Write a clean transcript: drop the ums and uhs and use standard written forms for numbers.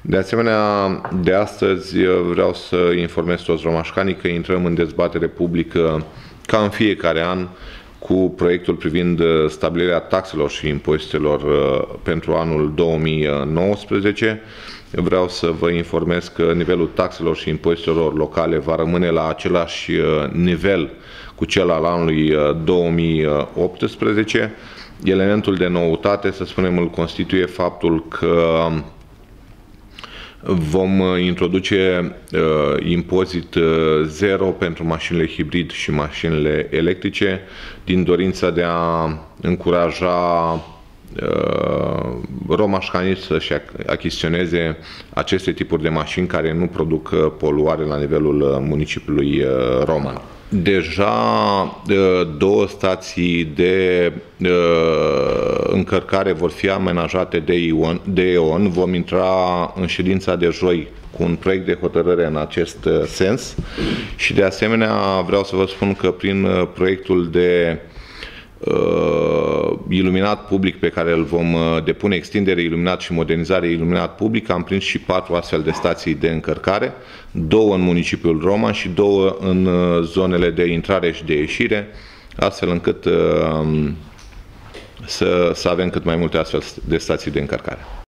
De asemenea, de astăzi vreau să informez toți romașcanii că intrăm în dezbatere publică, ca în fiecare an, cu proiectul privind stabilirea taxelor și impozitelor pentru anul 2019. Vreau să vă informez că nivelul taxelor și impozitelor locale va rămâne la același nivel cu cel al anului 2018. Elementul de noutate, să spunem, îl constituie faptul că vom introduce impozit zero pentru mașinile hibrid și mașinile electrice, din dorința de a încuraja romașcanii să-și achiziționeze aceste tipuri de mașini care nu produc poluare la nivelul municipiului Roman. Deja două stații de încărcare vor fi amenajate de EON. Vom intra în ședința de joi cu un proiect de hotărâre în acest sens și de asemenea vreau să vă spun că prin proiectul de iluminat public pe care îl vom depune, extindere iluminat și modernizare iluminat public, am prins și 4 astfel de stații de încărcare, 2 în municipiul Roman și 2 în zonele de intrare și de ieșire, astfel încât să avem cât mai multe astfel de stații de încărcare.